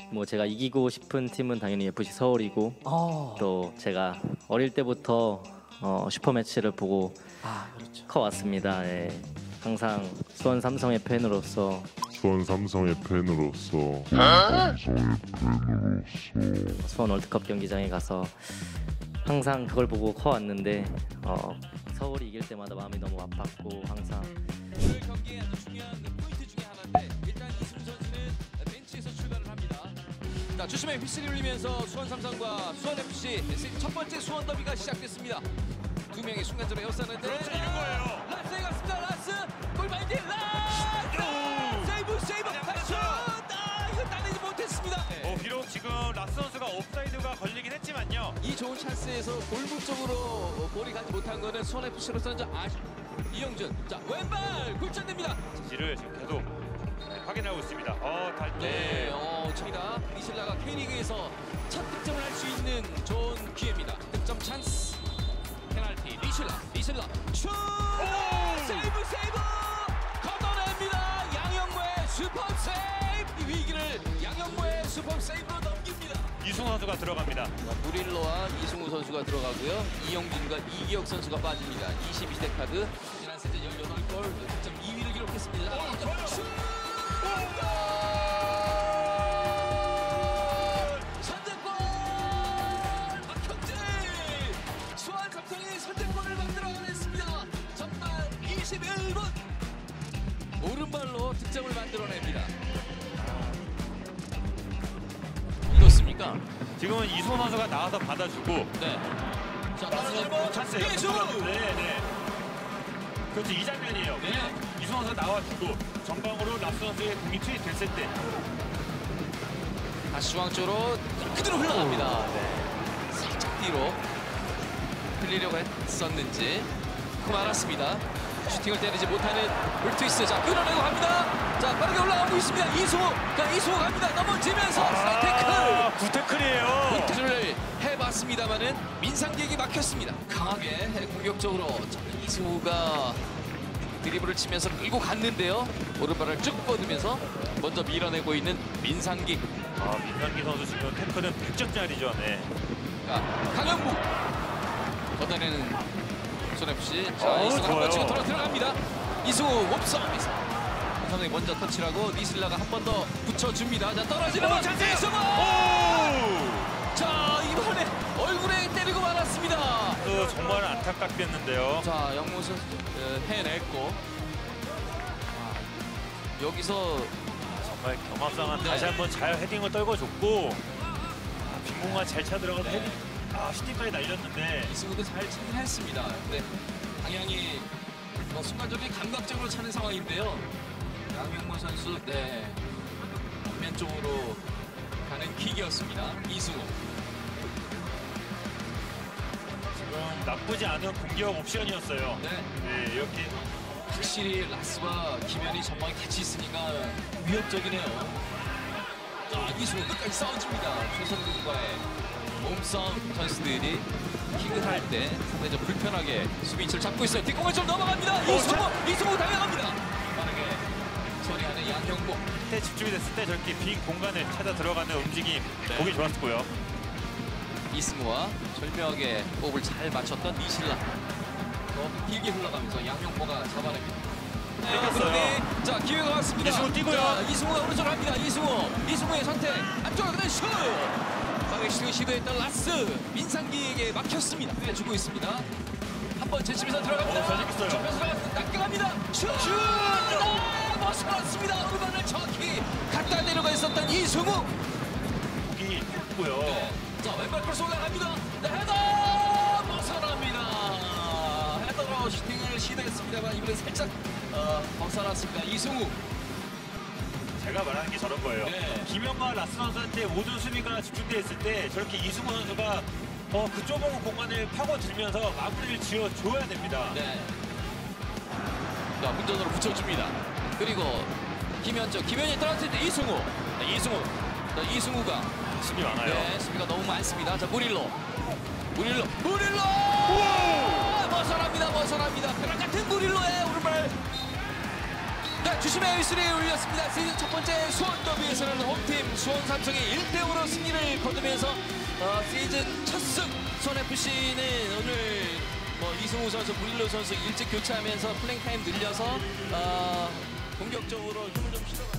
뭐 제가 이기고 싶은 팀은 당연히 FC 서울이고 또 제가 어릴 때부터 슈퍼매치를 보고 그렇죠. 커왔습니다. 예. 항상 수원 삼성의 팬으로서 수원 월드컵 경기장에 가서 항상 그걸 보고 커왔는데 서울이 이길 때마다 마음이 너무 아팠고 항상 오늘 경기의 아주 중요한 포인트 중에 하나인데 일단 이승우 선수는 벤치에서 출발을 합니다. 자, 주심의 휘슬이 울리면서 수원 삼성과 수원 FC 첫 번째 수원 더비가 시작됐습니다. 두 명이 순간적으로 에워싸는데 그렇죠, 이런 거예요. 라스에 갔습니다. 라스 골마인드 라스 세이브 다시 슛! 이거 따내지 못했습니다. 비록 지금 라스 선수가 옵사이드가 걸리긴 했지만요. 이 좋은 찬스에서 골문 쪽으로 볼이 가지 못한 거는 수원 FC로서는 좀 이영준, 자 왼발 굴절됩니다. 지를 지금 계속 확인하고 있습니다. 네, 칩니다. 리실라가 K리그에서 첫 득점을 할 수 있는 좋은 기회입니다. 득점 찬스. 페널티 리실라 슛! 세이브 걷어냅니다. 양영모의 슈퍼 세이브. 이 위기를 양영모의 슈퍼 세이브로 넘깁니다. 이승우 선수가 들어갑니다. 무릴로와 이승우 선수가 들어가고요. 이영준과 이기혁 선수가 빠집니다. 22대 카드. 지난 시즌 18골 득점 2위를 기록했습니다. 슛! 선제골! 박형재! 수원 삼성이 선제골을 만들어냈습니다. 전반 21분 오른발로 득점을 만들어냅니다. 어떻습니까? 지금은 이승우 선수가 나와서 받아주고 네. 자, 떨어지고 찬스예요. 이승우! 네. 그렇죠, 이 장면이에요. 네. 그냥 이승우 선수가 나와주고 전방으로 라스 선수의 공이 투입됐을 때 다시 중앙 쪽으로 그대로 흘러갑니다. 살짝 뒤로 흘리려고 했었는지 그만았습니다. 슈팅을 때리지 못하는 볼트위스. 자, 끌어내고 갑니다. 자, 빠르게 올라가고 있습니다. 이승우 갑니다. 넘어지면서 태클. 굿태클이에요. 볼트를 해봤습니다만은 민상기에게 막혔습니다. 강하게 공격적으로 이승우가 드리블을 치면서 끌고 갔는데요. 오른발을 쭉 뻗으면서 먼저 밀어내고 있는 민상기. 민상기 선수 지금 태클은 100점짜리죠. 네. 자, 강영무 걷어내는 손FC. 자, 이승우 좋아요. 한번 치고 들어갑니다. 이승우 옵서비스. 선생님 먼저 터치하고 니실라가 한 번 더 붙여줍니다. 자, 떨어지는 거 이승우. 자, 이번에 얼굴에 때리고 말았습니다. 정말 안타깝겠는데요. 자, 영무 선수 해냈고 여기서 정말 경합상은 네. 다시 한번 잘 헤딩을 떨궈줬고 빈 공간 잘 차 들어가서 헤딩 슈팅까지 날렸는데 이승우도 잘 차긴 했습니다. 근데 방향이 순간적으로 감각적으로 차는 상황인데요. 양명모 선수 면 쪽으로 가는 킥이었습니다. 이승우. 지금 나쁘지 않은 공격 옵션이었어요. 네, 이렇게 확실히 라스와 김현이 전방에 같이 있으니까 위협적이네요. 자, 이승우 끝까지 싸워줍니다. 최성근과의 몸싸움 선수들이 킥을 할 때 상당히 좀 불편하게 수비 위치를 잡고 있어요. 뒷공을 좀 넘어갑니다. 이승우 달려갑니다. 빠르게 처리하는 양형복. 때 집중이 됐을 때 저렇게 빈 공간을 찾아 들어가는 움직임 보기 좋았고요. 이승우와 절묘하게 호흡을 잘 맞췄던 니실라. 길게 흘러가면서 양형보가 잡아냅니다. 뺏겼어요. 자, 기회가 왔습니다. 이승우 뛰고요. 자, 이승우가 오른쪽으로 합니다. 이승우의 선택. 안쪽으로 그냥 슛! 빠르게 슈팅을 시도했던 라스. 민상기에게 막혔습니다. 주고 있습니다. 한번 제치면서 들어갑니다. 잘 잡혔어요. 접혀서 낚여갑니다. 슛! 벗어났습니다. 오른발을 정확히 갖다 내려가 있었던 이승우. 공이 있고요. 자, 왼발 크로스 올라갑니다. 헤더! 벗어납니다. 헤더로 슈팅을 시도했습니다만 이번에 살짝 벗어났습니다. 이승우. 제가 말하는 게 저런 거예요. 김영과 라스 선수한테 모든 수비가 집중되어 있을 때 저렇게 이승우 선수가 그 좁은 공간을 파고들면서 마무리를 지어줘야 됩니다. 자, 문전으로 붙여줍니다. 그리고 김현이 떨어질 때 이승우. 이승우가 수비 많아요. 수비가 너무 많습니다. 자, 무릴로. 벗어납니다. 벼락 같은 무릴로의 오른발. 자, 주심의 휘슬이 울렸습니다. 시즌 첫 번째 수원 더비에서는 홈팀 수원 삼성이 1대5로 승리를 거두면서 시즌 첫 승. 수원 FC는 오늘 이승우 선수, 무릴로 선수 일찍 교체하면서 플레잉 타임 늘려서 공격적으로 힘을 좀 실어.